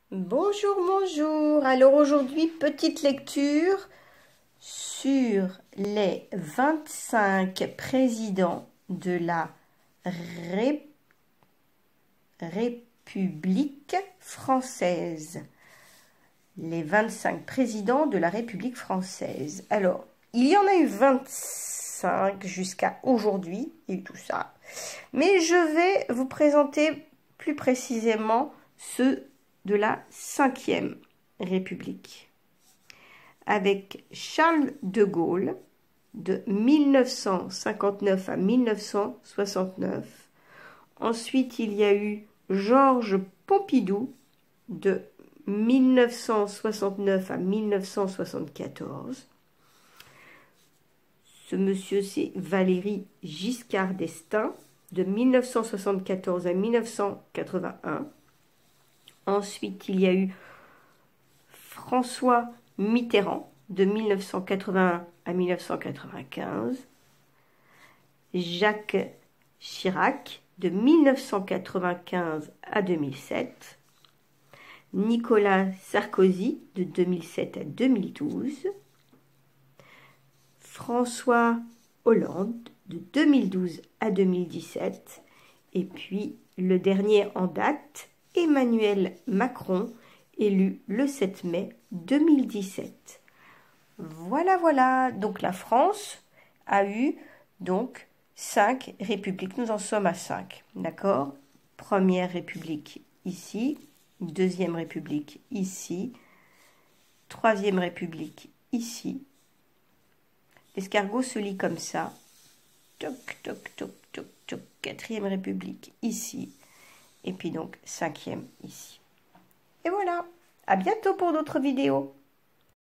Bonjour, bonjour. Alors aujourd'hui, petite lecture sur les 25 présidents de la République française. Les 25 présidents de la République française. Alors, il y en a eu 25 jusqu'à aujourd'hui et tout ça. Mais je vais vous présenter plus précisément ceux de la 5e République, avec Charles de Gaulle de 1959 à 1969. Ensuite, il y a eu Georges Pompidou de 1969 à 1974. Ce monsieur, c'est Valéry Giscard d'Estaing de 1974 à 1981. Ensuite, il y a eu François Mitterrand de 1981 à 1995. Jacques Chirac de 1995 à 2007. Nicolas Sarkozy de 2007 à 2012. François Hollande de 2012 à 2017. Et puis, le dernier en date, Emmanuel Macron, élu le 7 mai 2017. Voilà. Donc la France a eu donc 5 républiques. Nous en sommes à 5. D'accord? Première république ici. Deuxième république ici. Troisième république ici. L'escargot se lit comme ça. Toc, toc, toc, toc, toc. Quatrième république ici. Et puis donc 5e ici. Et voilà, à bientôt pour d'autres vidéos.